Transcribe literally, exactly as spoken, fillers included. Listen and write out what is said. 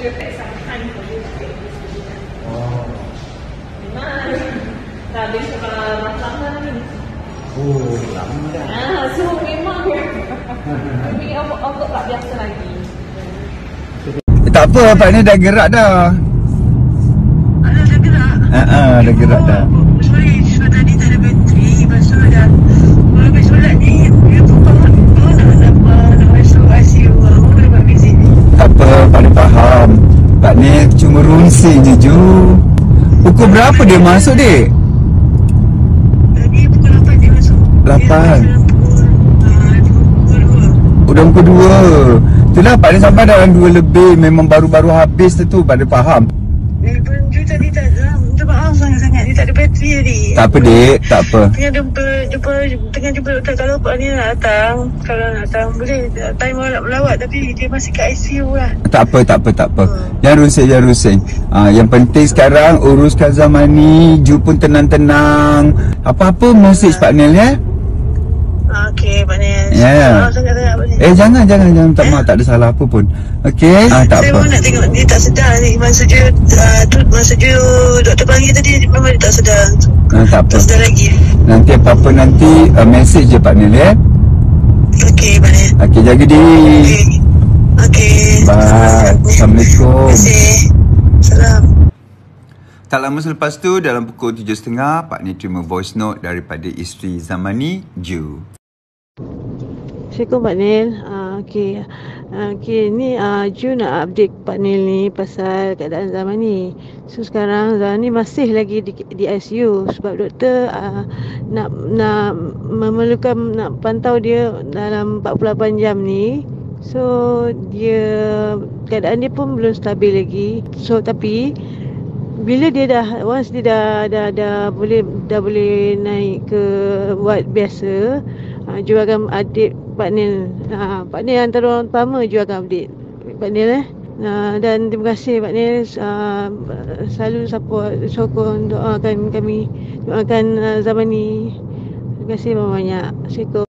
will take some time for you to get this to do. Oh. Memang dah habis lama ni. Oh, lama dah. Ah, so memang tapi otot tak biasa lagi. Tak apa, Pak ni dah gerak dah. Ada dah gerak? Ha ah, dah gerak dah. Sorry, so tadi tak ada bateri. Lepas tu dah habis solat ni, dia pun bangun nak nak nak masuk I C U. Aku boleh buat kat sini. Tak apa, Pak ni faham. Pak ni cuma runsing je, Ju. Pukul berapa dia masuk, Dik? Tadi pukul lapan dia masuk. lapan. Dia masuk pukul, uh, pukul dua. Udah pukul dua. Itulah Pak ni sampai dalam dua lebih. Memang baru-baru habis tu, Pak ni faham. Eh, pun Ju tadi tak ada. Minta maaf sangat-sangat. Dia tak ada bateri tadi. Tak apa, Dik. Tak apa. Tengah jumpa, jumpa, tengah jumpa doktor. Kalau Pak ni nak datang, kalau nak datang, boleh time awak nak melawat. Tapi dia masih kat I C U lah. Tak apa, tak apa, tak apa. Jangan rusing, jangan rusing. Ah, yang penting sekarang uruskan Zamani. Ju pun tenang-tenang. Apa-apa message Pak Nel ya. Ah, Okey, Pak Nel. Ya. Maaf sangat-sangat Pak Nel. Eh jangan, jangan, jangan. Tak maaf, tak ada salah apa pun. Okey. Ah, tak Saya apa. pun nak tengok dia tak sedar ni. Masa je, uh, tu, masa je doktor panggil tadi, memang dia tak sedar. Ah, tak apa. Tak sedar lagi. Nanti apa-apa nanti uh, message je Pak Nel ya. Okey, Pak Nel. Okey, jaga diri. Okey. Okey. Bye. Assalamualaikum. Terima kasih. Salam. Tak lama selepas tu, dalam pukul tujuh tiga puluh, Pak Nel terima voice note daripada isteri Zamani, Ju. Assalamualaikum Pak Nel. Uh, Okey. Uh, Okey, ni uh, Ju nak update Pak Nel ni pasal keadaan Zamani. So sekarang Zamani masih lagi di, di I C U sebab doktor uh, nak nak memerlukan nak pantau dia dalam empat puluh lapan jam ni. So dia keadaan dia pun belum stabil lagi. So tapi bila dia dah once dia dah dah dah boleh dah boleh naik ke ward biasa, uh, Ju akan update Pak Nel. Uh, Pak Nel antara orang pertama Ju akan update Pak Nel eh. Uh, dan terima kasih Pak Nel, uh, selalu support, sokong, doakan kami, doakan uh, Zamani. Terima kasih banyak. Assalamualaikum.